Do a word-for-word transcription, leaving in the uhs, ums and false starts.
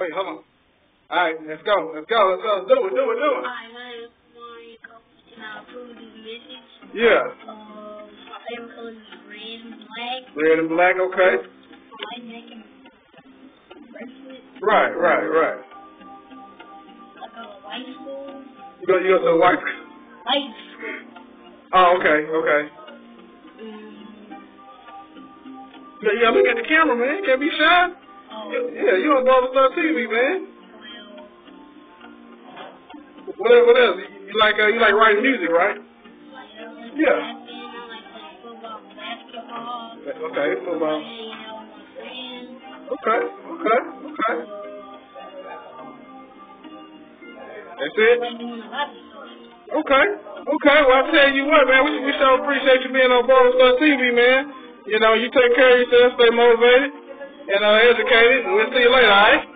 Wait, hold on. All right, let's go. Let's go. Let's go. Let's do it. Do it. Do it. Yeah. Um, my favorite color is red and black. Red and black, okay. White neck and bracelet. Right, right, right. I go to white school. You go, you go to the white school? White school. Oh, okay, okay. Um, You gotta look at the camera, man. You can't be shy. oh, Yeah, you on b.star T V, man. well, What, what else? You, you like uh, you like writing music, right? like, Yeah. I like playing football, basketball. Okay, football. Hanging out with my friends. Okay, okay, okay. That's it? Like doing a lot of stuff. Okay, okay. Well, I tell you what, man, we, we so appreciate you being on b.star T V, man. You know, you take care of yourself, stay motivated, and uh, educated, and we'll see you later, all right?